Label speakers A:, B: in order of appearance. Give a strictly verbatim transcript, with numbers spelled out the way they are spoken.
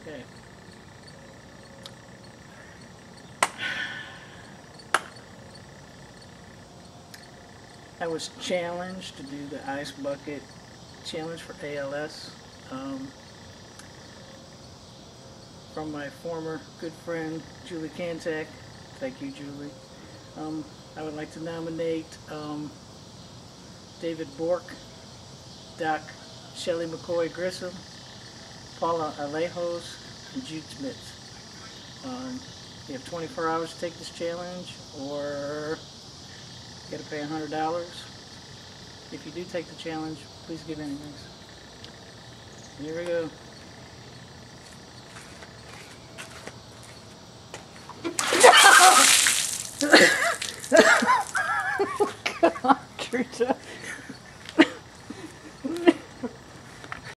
A: Okay. I was challenged to do the ice bucket challenge for A L S um, from my former good friend Julie Kanthak. Thank you, Julie. Um, I would like to nominate um, David Bork, Doc Shelley McCoy Grissom, Paula Alejos, and Jude Smith. Um, you have twenty-four hours to take this challenge, or you got to pay one hundred dollars. If you do take the challenge, please give anyways. Here we go.